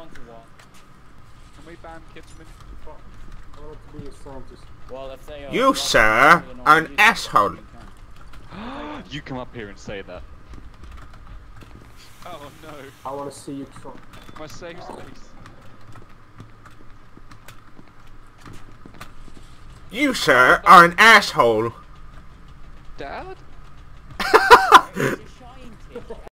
down to what? Can we ban kids from I want to be a scientist. Well, if they are... You, sir, are an asshole. You come up here and say that. Oh no. I want to see you try. My safe space. You, sir, are an asshole. Dad?